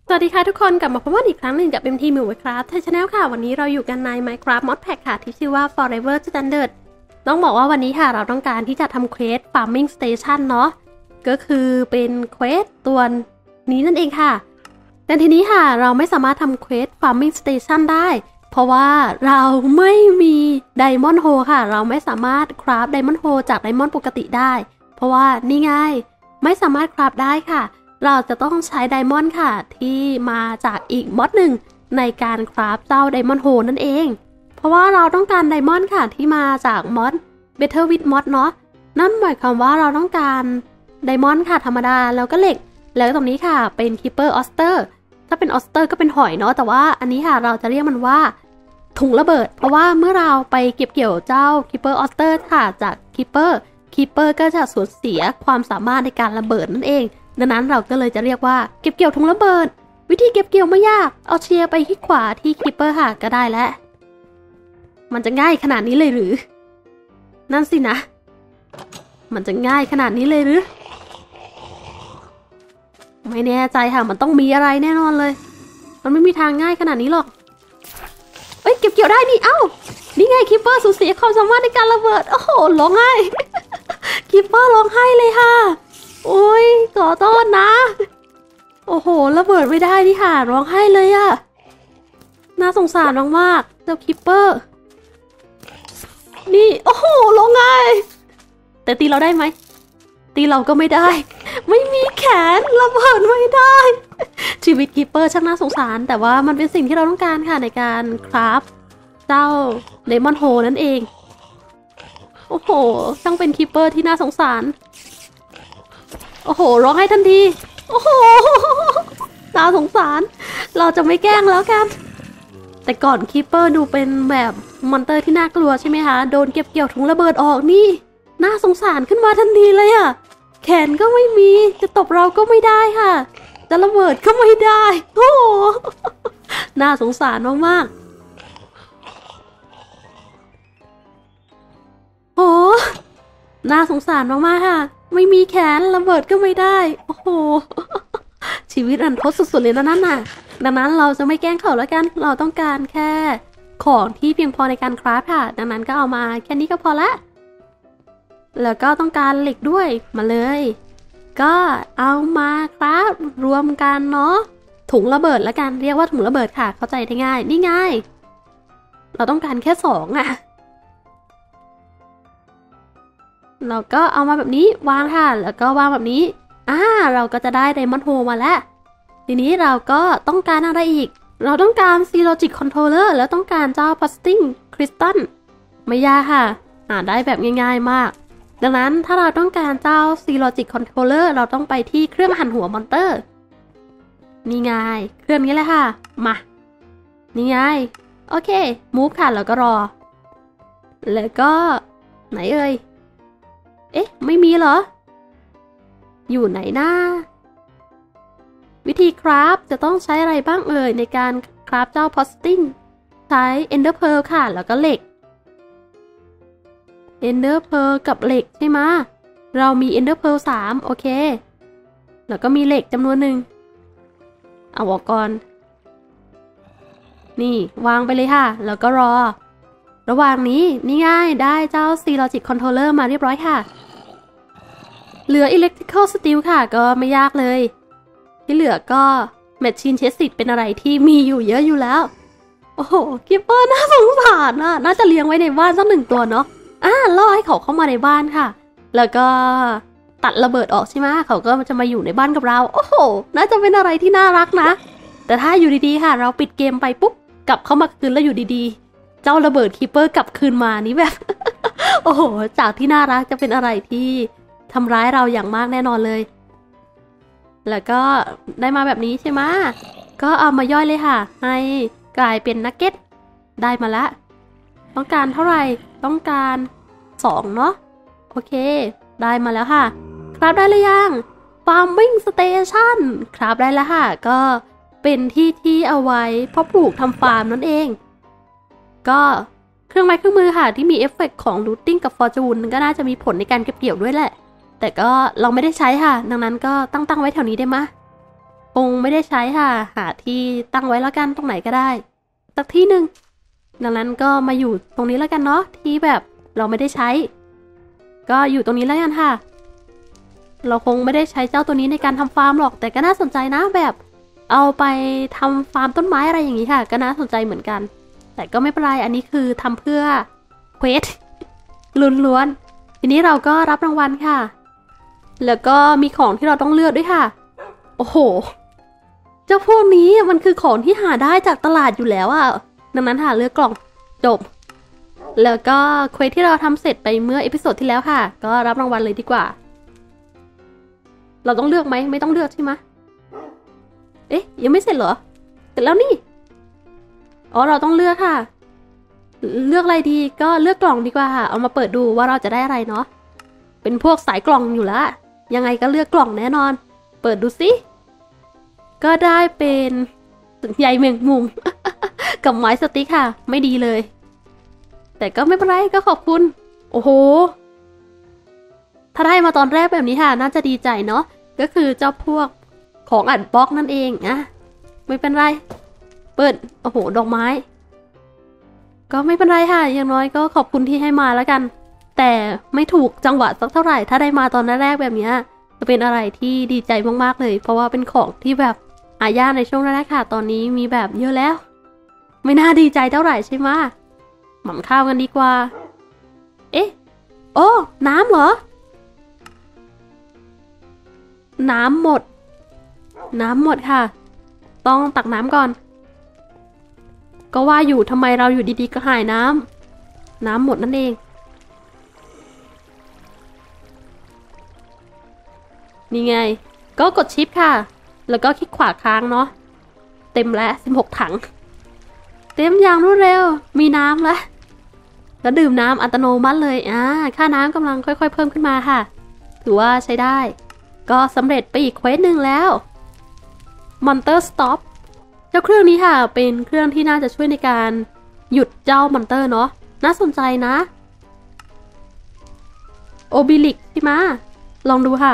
สวัสดีค่ะทุกคนกลับมาพบกันอีกครั้งหนึ่งกับ MT มิวครับไทยชาแนลค่ะวันนี้เราอยู่กันใน Minecraft Mod Pack ค่ะที่ชื่อว่า Forever Standard ต้องบอกว่าวันนี้ค่ะเราต้องการที่จะทำเควส Farming Station เนาะก็คือเป็นเควสตัวนี้นั่นเองค่ะแต่ทีนี้ค่ะเราไม่สามารถทำเควส Farming Station ได้เพราะว่าเราไม่มี Diamond Hole ค่ะเราไม่สามารถคราฟ Diamond Hole จาก Diamond ปกติได้เพราะว่านี่ไงไม่สามารถคราฟได้ค่ะเราจะต้องใช้ไดมอนด์ค่ะที่มาจากอีกมอดหนึ่งในการคราฟเจ้าไดมอนด์โฮนั่นเองเพราะว่าเราต้องการไดมอนด์ค่ะที่มาจากมอด Better with Mod เนาะนั่นหมายความว่าเราต้องการไดมอนด์ค่ะธรรมดาแล้วก็เหล็กแล้วตรงนี้ค่ะเป็น Keeper Oyster ถ้าเป็น Oyster ก็เป็นหอยเนาะแต่ว่าอันนี้ค่ะเราจะเรียกมันว่าถุงระเบิดเพราะว่าเมื่อเราไปเก็บเกี่ยวเจ้า Keeper Oyster ค่ะจาก Keeper ก็จะสูญเสียความสามารถในการระเบิดนั่นเองดังนั้นเราก็เลยจะเรียกว่าเก็บเกี่ยวถุงระเบิดวิธีเก็บเกี่ยวไม่ยากเอาเชียร์ไปที่ขวาที่คีปเปอร์ค่ะก็ได้แล้วมันจะง่ายขนาดนี้เลยหรือนั่นสินะมันจะง่ายขนาดนี้เลยหรือไม่แน่ใจค่ะมันต้องมีอะไรแน่นอนเลยมันไม่มีทางง่ายขนาดนี้หรอกเอ้ยเก็บเกี่ยวได้นี่เอ้านี่ไงคีปเปอร์สูญเสียความสามารถในการระเบิดโอ้โหร้องไห้คีปเปอร์ร้องไห้เลยค่ะโอ้ยขอโทษนะโอ้โหระเบิดไม่ได้นี่ค่ะร้องไห้เลยอะน่าสงสารมากๆเจ้าคิปเปอร์นี่โอ้โหร้องไห้แต่ตีเราได้ไหมตีเราก็ไม่ได้ไม่มีแขนระเบิดไม่ได้ชีวิตคิปเปอร์ช่างน่าสงสารแต่ว่ามันเป็นสิ่งที่เราต้องการค่ะในการคราฟเจ้าไดมอนด์โฮนั่นเองโอ้โหช่างเป็นคิปเปอร์ที่น่าสงสารโอ้โหร้องไห้ทันทีโอ้โหน่าสงสารเราจะไม่แกล้งแล้วกันแต่ก่อนคีปเปอร์ดูเป็นแบบมอนเตอร์ที่น่ากลัวใช่ไหมคะโดนเก็บเกี่ยวถุงระเบิดออกนี่น่าสงสารขึ้นมาทันทีเลยอะแขนก็ไม่มีจะตบเราก็ไม่ได้ค่ะจะระเบิดก็ไม่ได้โอ้โหน่าสงสารมากๆโอ้น่าสงสารมากๆค่ะไม่มีแขนระเบิดก็ไม่ได้โอ้โหชีวิตรันทดสุดๆเลยนะนั่นน่ะดังนั้นเราจะไม่แกล้งเขาแล้วกันเราต้องการแค่ของที่เพียงพอในการคราฟค่ะดังนั้นก็เอามาแค่นี้ก็พอละแล้วก็ต้องการเหล็กด้วยมาเลยก็เอามาคราฟรวมกันเนาะถุงระเบิดแล้วกันเรียกว่าถุงระเบิดค่ะเข้าใจได้ง่ายนี่ง่ายเราต้องการแค่2อ่ะเราก็เอามาแบบนี้วางค่ะแล้วก็วางแบบนี้เราก็จะได้ไดมอนด์โฮมาแล้วทีนี้เราก็ต้องการอะไรอีกเราต้องการ Logic Controller แล้วต้องการเจ้า Plasting Crystal ไม่ยากค่ะได้แบบง่ายๆมากดังนั้นถ้าเราต้องการเจ้า Logic Controller เราต้องไปที่เครื่องหั่นหัวมอนเตอร์นี่ไงเครื่องนี้แหละค่ะมานี่ไงโอเค move ค่ะแล้วก็รอแล้วก็ไหนเอ่ยเอ๊ะไม่มีเหรออยู่ไหนนะวิธีคราฟจะต้องใช้อะไรบ้างเอ่ยในการคราฟเจ้า Posting ใช้ Ender Pearl ค่ะแล้วก็เหล็ก Ender Pearl กับเหล็กใช่ไหมเรามี Ender Pearl 3โอเคแล้วก็มีเหล็กจำนวนหนึ่งเอาออกก่อนนี่วางไปเลยค่ะแล้วก็รอระหว่างนี้นี่ง่ายได้เจ้า Logic Controller มาเรียบร้อยค่ะเหลือ Electrical Steel ค่ะก็ไม่ยากเลยที่เหลือก็ Machine Chest เป็นอะไรที่มีอยู่เยอะอยู่แล้วโอ้โหคิปเปอร์น่าสงสารน่าจะเลี้ยงไว้ในบ้านสัก1ตัวเนาะล่อให้เขาเข้ามาในบ้านค่ะแล้วก็ตัดระเบิดออกใช่ไหมเขาก็จะมาอยู่ในบ้านกับเราโอ้โหน่าจะเป็นอะไรที่น่ารักนะแต่ถ้าอยู่ดีๆค่ะเราปิดเกมไปปุ๊บกลับเข้ามาคืนแล้วอยู่ดีๆเจ้าระเบิดคีปเปอร์กลับคืนมานี่แบบ โอ้โหจากที่น่ารักจะเป็นอะไรที่ทำร้ายเราอย่างมากแน่นอนเลยแล้วก็ได้มาแบบนี้ใช่ไหมก็เอามาย่อยเลยค่ะให้กลายเป็นนักเก็ตได้มาละต้องการเท่าไหร่ต้องการ2เนาะโอเคได้มาแล้วค่ะครับได้หรือยัง Farming Station ครับได้แล้วค่ะก็เป็นที่เอาไว้เพาะปลูกทำฟาร์มนั่นเองก็เครื่องไม้เครื่องมือค่ะที่มีเอฟเฟกต์ของ Looting กับ Fortune ก็น่าจะมีผลในการเก็บเกี่ยวด้วยแหละแต่ก็เราไม่ได้ใช้ค่ะดังนั้นก็ตั้งไว้แถวนี้ได้ไหมคงไม่ได้ใช้ค่ะหาที่ตั้งไว้แล้วกันตรงไหนก็ได้สักที่หนึ่งดังนั้นก็มาอยู่ตรงนี้แล้วกันเนาะที่แบบเราไม่ได้ใช้ก็อยู่ตรงนี้แล้วกันค่ะเราคงไม่ได้ใช้เจ้าตัวนี้ในการทำฟาร์มหรอกแต่ก็น่าสนใจนะแบบเอาไปทำฟาร์มต้นไม้อะไรอย่างนี้ค่ะก็น่าสนใจเหมือนกันแต่ก็ไม่เป็นไรอันนี้คือทำเพื่อเควสล้วนๆทีนี้เราก็รับรางวัลค่ะแล้วก็มีของที่เราต้องเลือกด้วยค่ะโอ้โหเจ้าพวกนี้มันคือของที่หาได้จากตลาดอยู่แล้วอะดังนั้นเลือกกล่องจบแล้วก็เควสที่เราทำเสร็จไปเมื่อเอพิโซดที่แล้วค่ะก็รับรางวัลเลยดีกว่าเราต้องเลือกไหมไม่ต้องเลือกใช่ไหมเอ๊ะยังไม่เสร็จเหรอเสร็จแล้วนี่อ๋อเราต้องเลือกค่ะเลือกอะไรดีก็เลือกกล่องดีกว่าค่ะเอามาเปิดดูว่าเราจะได้อะไรเนาะเป็นพวกสายกล่องอยู่แล้วยังไงก็เลือกกล่องแน่นอนเปิดดูสิก็ได้เป็นใยแมงมุม กับไม้สติ๊กค่ะไม่ดีเลยแต่ก็ไม่เป็นไรก็ขอบคุณโอ้โหถ้าได้มาตอนแรกแบบนี้ค่ะน่าจะดีใจเนาะก็คือเจ้าพวกของอัดบล็อกนั่นเองนะไม่เป็นไรเปิดโอ้โหดอกไม้ก็ไม่เป็นไรค่ะอย่างน้อยก็ขอบคุณที่ให้มาแล้วกันแต่ไม่ถูกจังหวะสักเท่าไหร่ถ้าได้มาตอนแรกแบบนี้จะเป็นอะไรที่ดีใจมากๆเลยเพราะว่าเป็นของที่แบบหายากในช่วงแรกค่ะตอนนี้มีแบบเยอะแล้วไม่น่าดีใจเท่าไหร่ใช่ไหมหม่ำข้าวกันดีกว่าเอ๊ะโอ้น้ำเหรอน้ำหมดค่ะต้องตักน้ำก่อนก็ว่าอยู่ทำไมเราอยู่ดีๆก็หายน้ำหมดนั่นเองนี่ไงก็กดชิปค่ะแล้วก็คลิกขวาค้างเนาะเต็มแล้ว16 ถังเต็มอย่างรวดเร็วมีน้ำแล้วดื่มน้ำอัตโนมัติเลยค่าน้ำกำลังค่อยๆเพิ่มขึ้นมาค่ะถือว่าใช้ได้ก็สำเร็จไปอีกเควสหนึ่งแล้ว Monster Stop เจ้าเครื่องนี้ค่ะเป็นเครื่องที่น่าจะช่วยในการหยุดเจ้ามอนเตอร์เนาะน่าสนใจนะโอบิลิกใช่ไหมลองดูค่ะ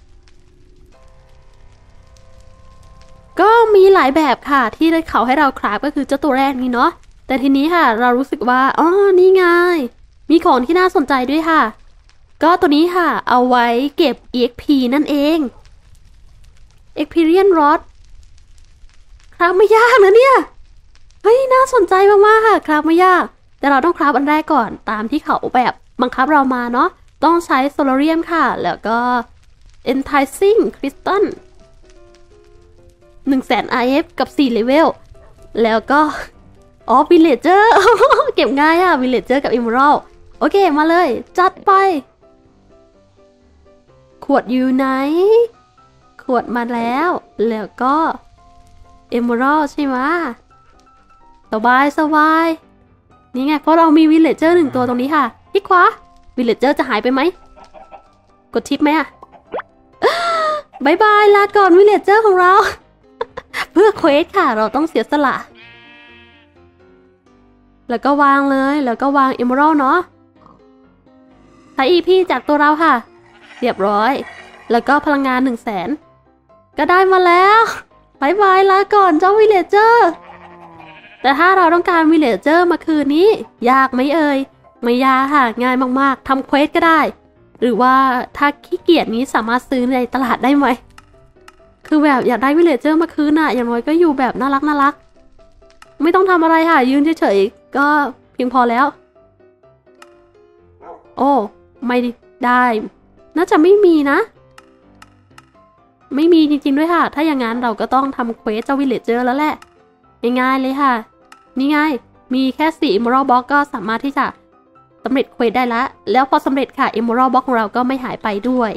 ก็มีหลายแบบค่ะที่ได้เขาให้เราคราฟก็คือเจ้าตัวแรกนี้เนาะแต่ทีนี้ค่ะเรารู้สึกว่านี่ไงมีของที่น่าสนใจด้วยค่ะก็ตัวนี้ค่ะเอาไว้เก็บ EXP นั่นเอง Experience Rod ครับไม่ยากนะเนี่ยเฮ้ยน่าสนใจมากๆค่ะครับไม่ยากแต่เราต้องคราฟอันแรกก่อนตามที่เขาแบบบังคับเรามาเนาะต้องใช้โซลาเรียมค่ะแล้วก็ Enticing Crystal 100,000 IF กับ4เลเวลแล้วก็Villager เก็บง่ายอะ Villager กับ Emerald โอเคมาเลยจัดไปขวดอยู่ไหนขวดมาแล้วก็ Emerald ใช่ไหมสบายนี่ไงเพราะเรามี Villager 1 ตัวตรงนี้ค่ะคลิกขวา Villager จะหายไปไหมกดชิปไหมอะบายบายลาก่อน Villager ของเรา เพื่อเควสค่ะเราต้องเสียสละแล้วก็วางเลยแล้วก็วาง Emerald เนาะใช้ EP จากตัวเราค่ะเรียบร้อยแล้วก็พลังงาน 100,000ก็ได้มาแล้วบายบายลาก่อนเจ้า Villager แต่ถ้าเราต้องการ Villager มาคืนนี้ยากไหมเอ่ยไม่ยากค่ะง่ายมากๆทำเควสก็ได้หรือว่าถ้าขี้เกียจนี้สามารถซื้อในตลาดได้ไหมคือแบบอยากได้ Villager มาคืนอะอย่างน้อยก็อยู่แบบน่ารักไม่ต้องทำอะไรค่ะยืนเฉยๆก็เพียงพอแล้วโอ้ไม่ได้น่าจะไม่มีนะไม่มีจริงๆด้วยค่ะถ้าอย่างนั้นเราก็ต้องทำเควสเจ้า Villager แล้วแหละง่ายๆเลยค่ะนี่ไงมีแค่4 Emerald Box ก็สามารถที่จะสำเร็จเควสได้แล้วพอสำเร็จค่ะ Emerald Box ของเราก็ไม่หายไปด้วย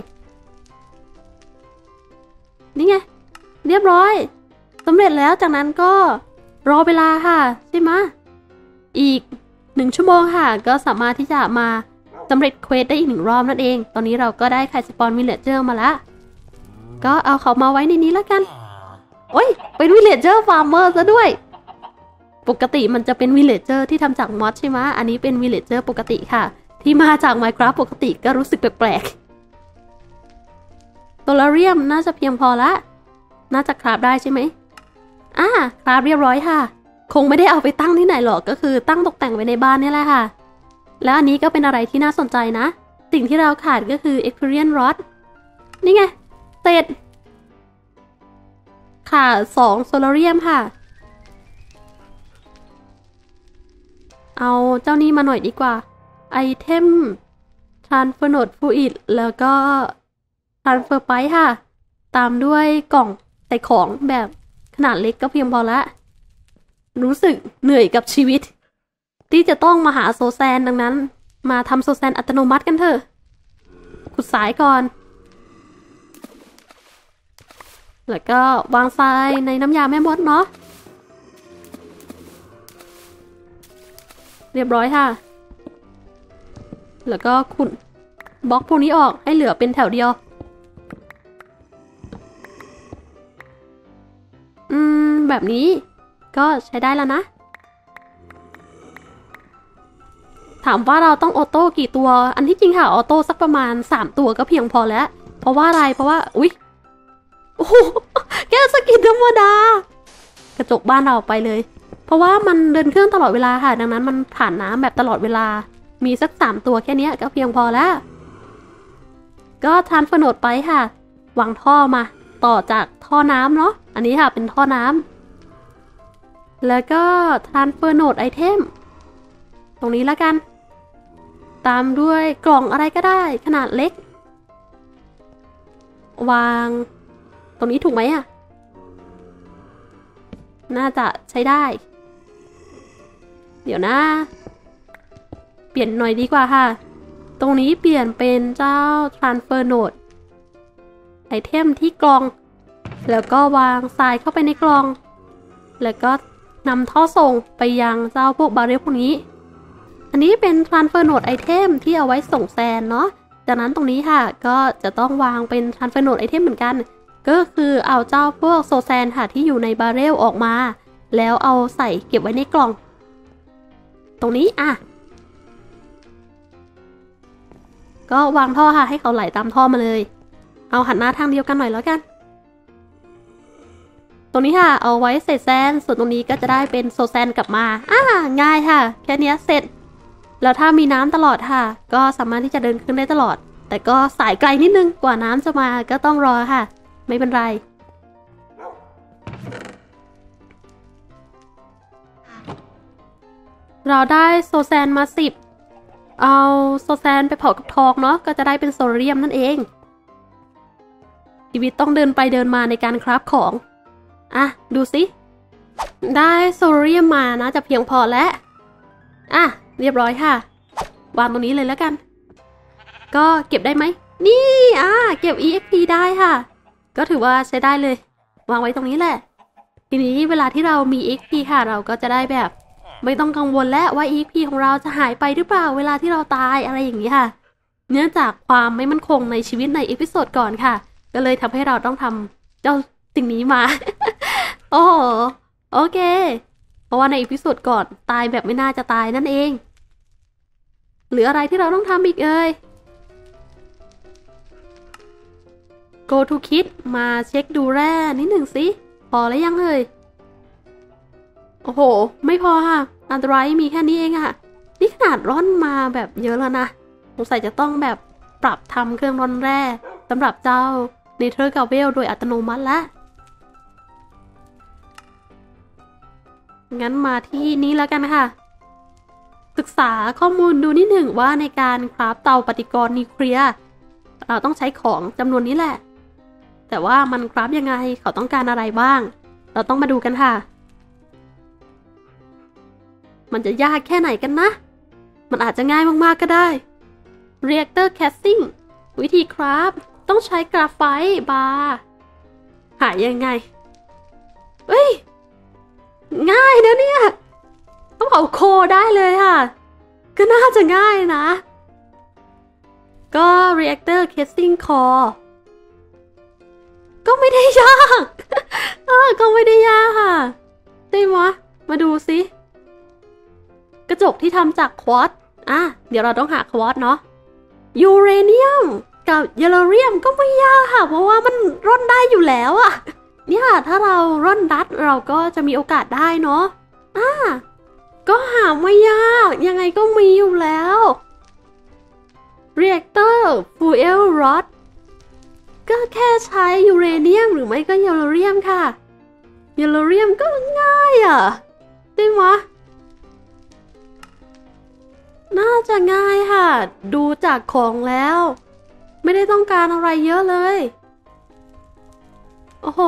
นี่ไงเรียบร้อยสำเร็จแล้วจากนั้นก็รอเวลาค่ะใช่ไหมอีก1 ชั่วโมงค่ะก็สามารถที่จะมาสำเร็จเควสได้อีก1 รอบนั่นเองตอนนี้เราก็ได้ไข่สปอนวิลเลจเจอร์มาแล้วก็เอาเขามาไว้ในนี้แล้วกันโอ้ยเป็นวิลเลจเจอร์ฟาร์มเมอร์ซะด้วยปกติมันจะเป็นวิลเลจเจอร์ที่ทำจากมอสใช่ไหมอันนี้เป็นวิลเลจเจอร์ปกติค่ะที่มาจาก Minecraft ปกติก็รู้สึกแปลกๆโซลาเรียมน่าจะเพียงพอละน่าจะคราฟได้ใช่ไหมคราฟเรียบร้อยค่ะคงไม่ได้เอาไปตั้งที่ไหนหรอกก็คือตั้งตกแต่งไว้ในบ้านนี่แหละค่ะแล้วอันนี้ก็เป็นอะไรที่น่าสนใจนะสิ่งที่เราขาดก็คือ Experience Rod นี่ไงเศษค่ะ2โซลาเรียมค่ะเอาเจ้านี้มาหน่อยดีกว่าไอเทม Transfer Node Fluid แล้วก็ Transfer Pipe ค่ะตามด้วยกล่องใส่ของแบบขนาดเล็กก็เพียงพอละรู้สึกเหนื่อยกับชีวิตที่จะต้องมาหาโซแซนดังนั้นมาทำโซแซนอัตโนมัติกันเถอะขุดสายก่อนแล้วก็วางทรายในน้ำยาแม่มดเนาะเรียบร้อยค่ะแล้วก็ขุดบล็อกพวกนี้ออกให้เหลือเป็นแถวเดียวแบบนี้ก็ใช้ได้แล้วนะถามว่าเราต้องออโต้กี่ตัวอันที่จริงค่ะออโต้สักประมาณ3ตัวก็เพียงพอแล้วเพราะว่าอะไรเพราะว่าอุ๊ยโอ้โหแก้สกินธรรมดากระจกบ้านเราไปเลยเพราะว่ามันเดินเครื่องตลอดเวลาค่ะดังนั้นมันผ่านน้ำแบบตลอดเวลามีสัก3ตัวแค่นี้ก็เพียงพอแล้วก็ทรานสเฟอร์โนดไปค่ะวางท่อมาต่อจากท่อน้ำเนาะอันนี้ค่ะเป็นท่อน้ำแล้วก็ Transfer Node Item ตรงนี้แล้วกันตามด้วยกล่องอะไรก็ได้ขนาดเล็กวางตรงนี้ถูกไหมอะน่าจะใช้ได้เดี๋ยวนะเปลี่ยนหน่อยดีกว่าค่ะตรงนี้เปลี่ยนเป็นเจ้า Transfer Node Item ที่กล่องแล้วก็วางทรายเข้าไปในกล่องแล้วก็นำท่อส่งไปยังเจ้าพวกบาร์เรลพวกนี้อันนี้เป็น Transfer Node Item ที่เอาไว้ส่งแซนเนาะจากนั้นตรงนี้ค่ะก็จะต้องวางเป็น Transfer Node Item เหมือนกันก็คือเอาเจ้าพวกโซแซนค่ะที่อยู่ในบาร์เรลออกมาแล้วเอาใส่เก็บไว้ในกล่องตรงนี้ก็วางท่อค่ะให้เขาไหลตามท่อมาเลยเอาหันหน้าทางเดียวกันหน่อยแล้วกันตรงนี้ค่ะเอาไว้เศษแซนส่วนตรงนี้ก็จะได้เป็นโซแซนกลับมาง่ายค่ะแค่นี้เสร็จแล้วถ้ามีน้ำตลอดค่ะก็สามารถที่จะเดินขึ้นได้ตลอดแต่ก็สายไกลนิดนึงกว่าน้ำจะมาก็ต้องรอค่ะไม่เป็นไรเราได้โซแซนมา10เอาโซแซนไปเผากับทองเนาะก็จะได้เป็นโซเดียมนั่นเองชีวิตต้องเดินไปเดินมาในการคราฟของดูสิได้โซเดียมมานะจะเพียงพอแล้วเรียบร้อยค่ะวางตรงนี้เลยแล้วกันก็เก็บได้ไหมนี่เก็บ EXP ได้ค่ะก็ถือว่าใช้ได้เลยวางไว้ตรงนี้แหละทีนี้เวลาที่เรามี EXP ค่ะเราก็จะได้แบบไม่ต้องกังวลแล้วว่า EXP ของเราจะหายไปหรือเปล่าเวลาที่เราตายอะไรอย่างนี้ค่ะเนื่องจากความไม่มั่นคงในชีวิตในเอพิโซดก่อนค่ะก็เลยทำให้เราต้องทำเจ้าสิ่งนี้มา โอ้โอเคเพราะว่าในอีพิโซดก่อนตายแบบไม่น่าจะตายนั่นเองหรืออะไรที่เราต้องทำอีกGo to Kit มาเช็คดูแร่นิดหนึ่งสิพอแล้วยังโอ้โหไม่พอค่ะอันตรายมีแค่นี้เองค่ะนี่ขนาดร่อนมาแบบเยอะแล้วนะสงสัยจะต้องแบบปรับทำเครื่องร่อนแร่สำหรับเจ้าเนเธอร์กาเวลโดยอัตโนมัติแล้วงั้นมาที่นี้แล้วกันค่ะศึกษาข้อมูลดูนิดหนึ่งว่าในการคราฟเตาปฏิกรณ์นิวเคลียร์เราต้องใช้ของจำนวนนี้แหละแต่ว่ามันคราฟยังไงเขาต้องการอะไรบ้างเราต้องมาดูกันค่ะมันจะยากแค่ไหนกันนะมันอาจจะง่ายมากๆก็ได้ Reactor Casting วิธีคราฟต้องใช้กราไฟต์บาร์หายังไงง่ายนะเนี่ยต้องเผาโคได้เลยค่ะก็น่าจะง่ายนะก็ Reactor Casting Core ก็ไม่ได้ยากก็ไม่ได้ยากค่ะใช่ไหมมาดูสิกระจกที่ทำจากควอตซ์เดี๋ยวเราต้องหาควอตซ์เนาะยูเรเนียมกับเยลโลเรียมก็ไม่ยากค่ะเพราะว่ามันร่อนได้อยู่แล้วเนี่ยถ้าเราร่อนดัตเราก็จะมีโอกาสได้เนาะก็หาไม่ยากยังไงก็มีอยู่แล้ว Reactor Fuel Rod ก็แค่ใช้ยูเรเนียมหรือไม่ก็เยลโลเรียมค่ะเยลโลเรียมก็ง่ายได้ไหมน่าจะง่ายค่ะดูจากของแล้วไม่ได้ต้องการอะไรเยอะเลยโอ้โห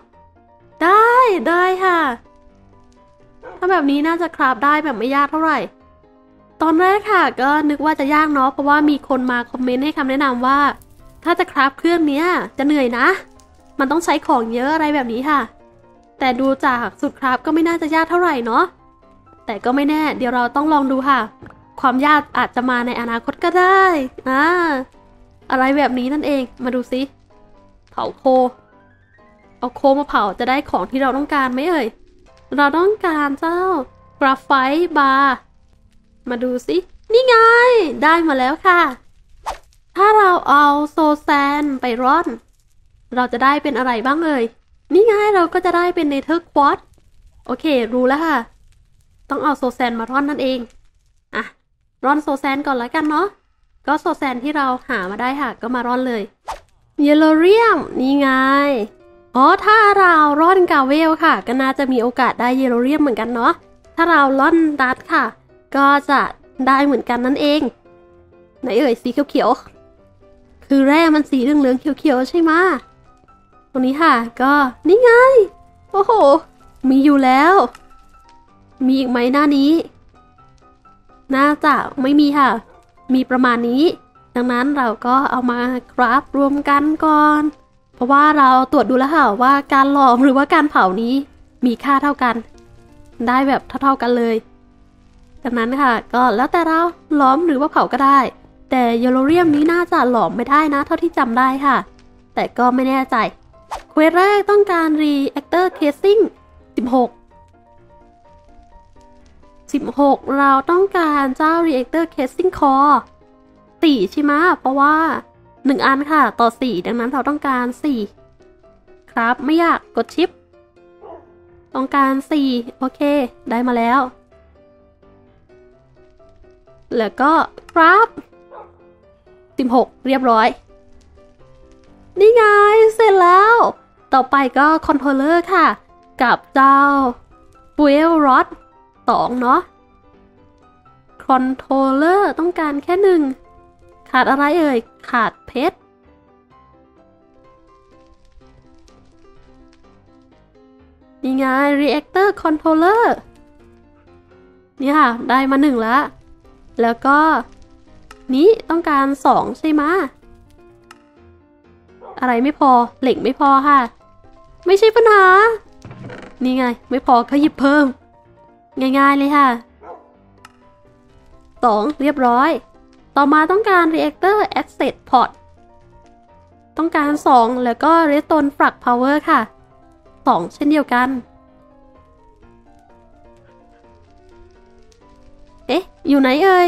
ได้ค่ะถ้าแบบนี้น่าจะคราฟได้แบบไม่ยากเท่าไหร่ตอนแรกค่ะก็นึกว่าจะยากเนาะเพราะว่ามีคนมาคอมเมนต์ให้คำแนะนำว่าถ้าจะคราฟเครื่องนี้จะเหนื่อยนะมันต้องใช้ของเยอะอะไรแบบนี้ค่ะแต่ดูจากสูตรคราฟก็ไม่น่าจะยากเท่าไหร่เนาะแต่ก็ไม่แน่เดี๋ยวเราต้องลองดูค่ะความยากอาจจะมาในอนาคตก็ได้อะไรแบบนี้นั่นเองมาดูซิเผาโคเอาโคมาเผาจะได้ของที่เราต้องการไหมเอ่ยเราต้องการเจ้ากราไฟต์บาร์มาดูสินี่ไงได้มาแล้วค่ะถ้าเราเอาโซแซนไปร่อนเราจะได้เป็นอะไรบ้างเอ่ยนี่ไงเราก็จะได้เป็นเนเธอร์ควอตโอเครู้แล้วค่ะต้องเอาโซแซนมาร่อนนั่นเองร่อนโซแซนก่อนแล้วกันเนาะก็โซแซนที่เราหามาได้ค่ะก็มาร่อนเลยเยลโลเรียมนี่ไงถ้าเราร่อนกาเวลค่ะก็น่าจะมีโอกาสได้เยลโลเรียมเหมือนกันเนาะถ้าเราร่อนดัตค่ะก็จะได้เหมือนกันนั่นเองไหนเอ่ยสีเขียวๆคือแร่มันสีเหลืองๆเขียวๆใช่ไหมตรงนี้ค่ะก็นี่ไงโอ้โหมีอยู่แล้วมีอีกไหมหน้านี้น่าจะไม่มีค่ะมีประมาณนี้ดังนั้นเราก็เอามาคราฟรวมกันก่อนเพราะว่าเราตรวจดูแล้วค่ะว่าการหลอมหรือว่าการเผานี้มีค่าเท่ากันได้แบบเท่ากันเลยดังนั้นค่ะก็แล้วแต่เราหลอมหรือว่าเผาก็ได้แต่เยลโลเรียมนี้น่าจะหลอมไม่ได้นะเท่าที่จำได้ค่ะแต่ก็ไม่แน่ใจเควสแรกต้องการ Reactor Casing 16เราต้องการเจ้า Reactor Casing Core 4ใช่ไหมเพราะว่า1อันค่ะต่อ4ดังนั้นเราต้องการ4ครับไม่ยากกดชิปต้องการ4โอเคได้มาแล้วแล้วก็ครับ16เรียบร้อยนี่ไงเสร็จแล้วต่อไปก็คอนโทรลเลอร์ค่ะกับเจ้า Fuel Rod 2เนาะคอนโทรลเลอร์ต้องการแค่1ขาดอะไรเอ่ยขาดเพชรนี่ไง Reactor Controller นี่ค่ะได้มา1แล้วก็นี้ต้องการ2ใช่ไหมอะไรไม่พอเหล็กไม่พอค่ะไม่ใช่ปัญหานี่ไงไม่พอก็หยิบเพิ่มง่ายๆเลยค่ะ2เรียบร้อยต่อมาต้องการ Reactor Access Port ต้องการ2แล้วก็ Redstone Flux Power ค่ะ2เช่นเดียวกันอยู่ไหนเอ่ย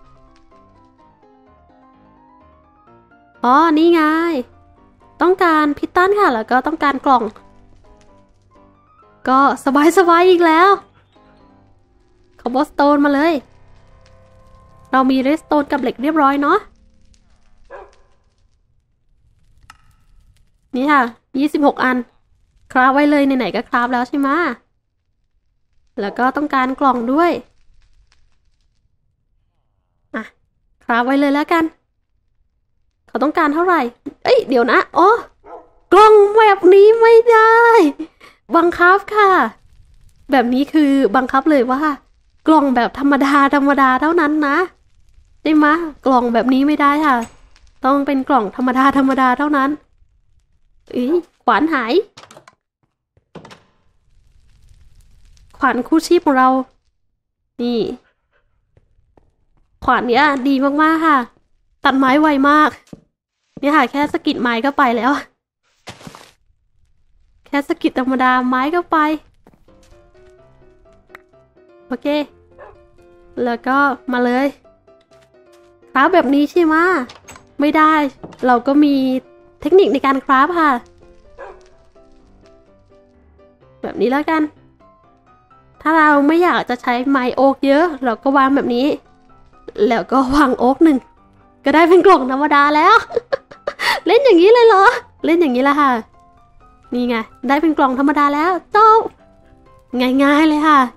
นี่ไงต้องการพิตตันค่ะแล้วก็ต้องการกล่องก็สบายอีกแล้วคอบเบิลสโตนมาเลยเรามีเรสโตนกับเหล็กเรียบร้อยเนาะนี่ค่ะ26อันคราฟไว้เลยไหนๆก็คราฟแล้วใช่ไหมแล้วก็ต้องการกล่องด้วยคราฟไว้เลยแล้วกันเขาต้องการเท่าไหร่เดี๋ยวนะกล่องแบบนี้ไม่ได้บังคับค่ะแบบนี้คือบังคับเลยว่ากล่องแบบธรรมดาเท่านั้นนะได้ไหมกล่องแบบนี้ไม่ได้ค่ะต้องเป็นกล่องธรรมดาเท่านั้นขวานหายขวานคู่ชีพของเรานี่ขวานเนี้ยดีมากๆค่ะตัดไม้ไวมากนี่ค่ะแค่สะกิดไม้ก็ไปแล้วแค่สะกิดธรรมดาไม้ก็ไปโอเคแล้วก็มาเลยคราฟแบบนี้ใช่ไหมไม่ได้เราก็มีเทคนิคในการคราฟค่ะแบบนี้แล้วกัน ถ้าเราไม่อยากจะใช้ไม้โอ๊กเยอะเราก็วางแบบนี้ แล้วก็วางโอ๊ก1ก็ได้เป็นกล่องธรรมดาแล้ว เล่นอย่างนี้เลยเหรอเล่นอย่างนี้ละค่ะนี่ไงได้เป็นกล่องธรรมดาแล้วจบง่ายๆเลยค่ะ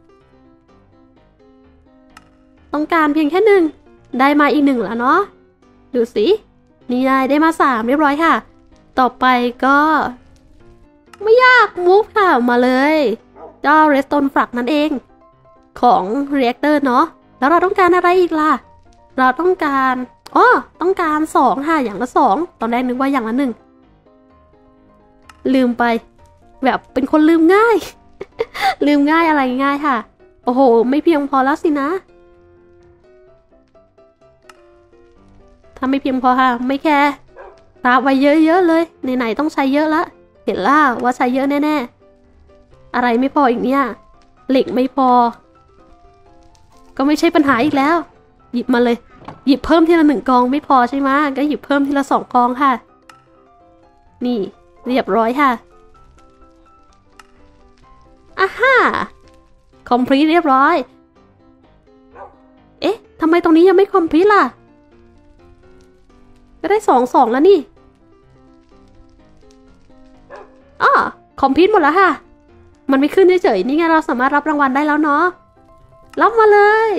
ต้องการเพียงแค่1ได้มาอีก1แล้วเนาะดูสินี่ได้มา3เรียบร้อยค่ะต่อไปก็ไม่ยากมูฟค่ะมาเลยเจ้าเรสโตนฟลักนั่นเองของเรีแอคเตอร์เนาะแล้วเราต้องการอะไรอีกล่ะเราต้องการต้องการ2ค่ะอย่างละ2ตอนแรกนึกว่าอย่างละ1ลืมไปแบบเป็นคนลืมง่าย ลืมง่ายอะไรง่ายค่ะโอ้โหไม่เพียงพอแล้วสินะถ้าไม่เพียงพอค่ะไม่แคร์รับไว้เยอะๆเลยไหนๆต้องใช้เยอะละเห็นล่ะว่าใช้เยอะแน่ๆอะไรไม่พออีกเนี่ยเหล็กไม่พอก็ไม่ใช่ปัญหาอีกแล้วหยิบมาเลยหยิบเพิ่มทีละ1กองไม่พอใช่ไหมก็หยิบเพิ่มทีละ2กองค่ะนี่เรียบร้อยค่ะอ่าฮ่าคอมพลีทเรียบร้อยเอ๊ะทำไมตรงนี้ยังไม่คอมพลีทล่ะก็ได้2แล้วนี่คอมพลีทหมดแล้วค่ะมันไม่ขึ้นเฉยๆนี่ไงเราสามารถรับรางวัลได้แล้วเนาะรับมาเลย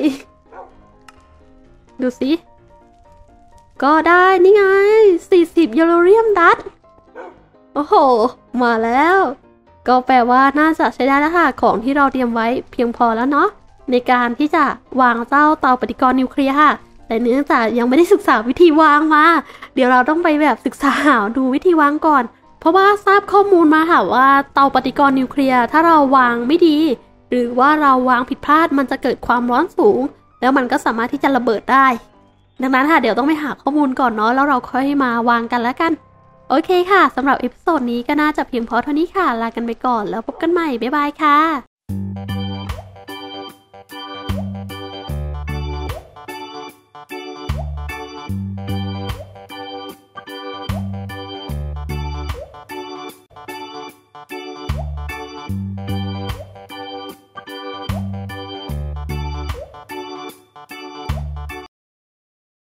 ดูสิก็ได้นี่ไง40ยูโรเรียมดัตโอ้โหมาแล้วก็แปลว่าน่าจะใช้ได้แล้วค่ะของที่เราเตรียมไว้เพียงพอแล้วเนาะในการที่จะวางเจ้าเตาปฏิกรณ์นิวเคลียร์ค่ะแต่เนื่องจากยังไม่ได้ศึกษาวิธีวางมาเดี๋ยวเราต้องไปแบบศึกษาหาดูวิธีวางก่อนเพราะว่าทราบข้อมูลมาค่ะว่าเตาปฏิกรณ์นิวเคลียร์ถ้าเราวางไม่ดีหรือว่าเราวางผิดพลาดมันจะเกิดความร้อนสูงแล้วมันก็สามารถที่จะระเบิดได้ดังนั้นค่ะเดี๋ยวต้องไปหาข้อมูลก่อนเนาะแล้วเราค่อยมาวางกันแล้วกันโอเคค่ะสำหรับเอพิโซดนี้ก็น่าจะเพียงพอเท่านี้ค่ะลากันไปก่อนแล้วพบกันใหม่บ๊ายบายค่ะ